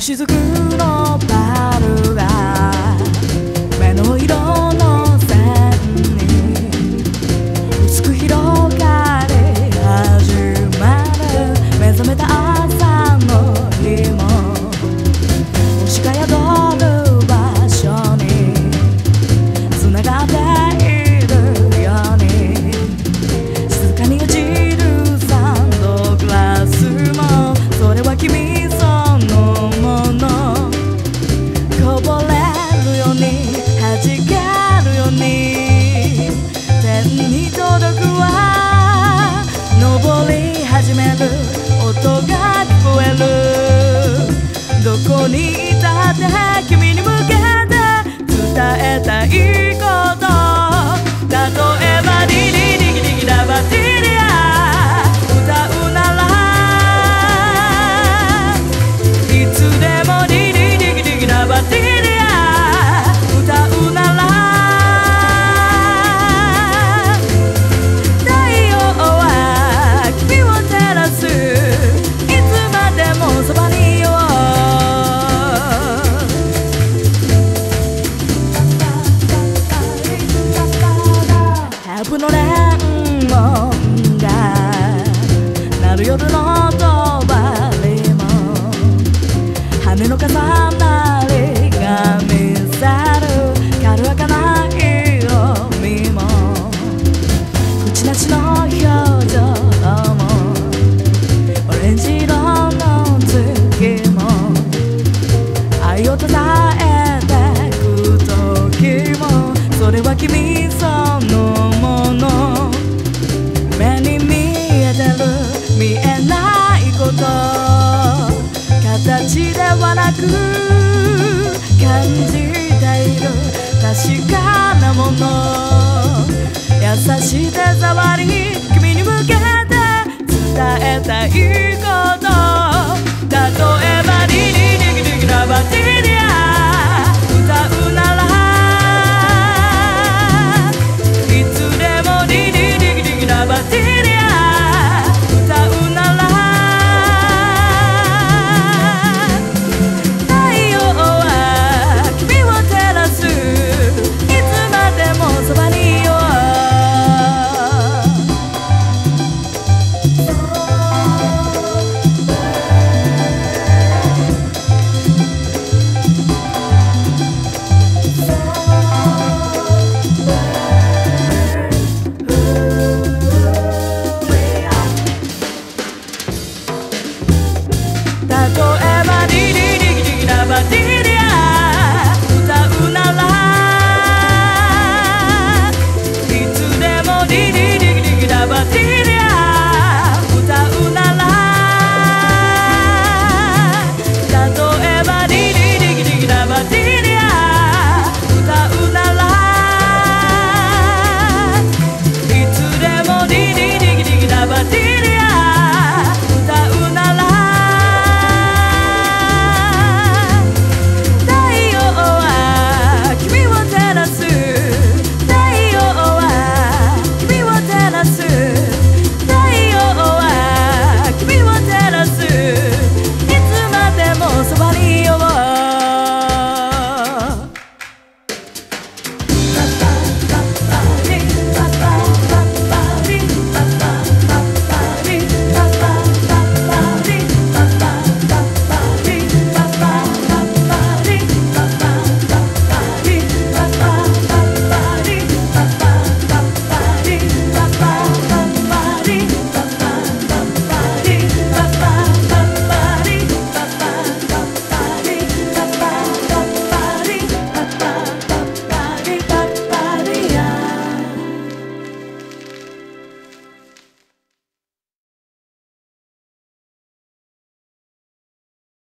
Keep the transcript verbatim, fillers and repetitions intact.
雫のパルが目の色の線に薄く広がり始まる。目覚めた朝の日も星が宿る場所に繋がっているように静かに落ちるサンドグラスもそれは君こぼれるように弾けるように天に届くわ。登り始める音が聞こえる。どこにいたって君に向けて伝えたいこと。例えばリリリギリギラバティリア歌うならいつでもリリリギリギラバティリアのレモンが鳴る夜のとばりも羽の重なりが見せる軽やかな色味も口なしの表情もオレンジ色の月も愛を伝えてく時もそれは君そのもの。目に見えてる見えないこと形ではなく感じている確かなもの。優しい手触り君に向けて伝えたいこと。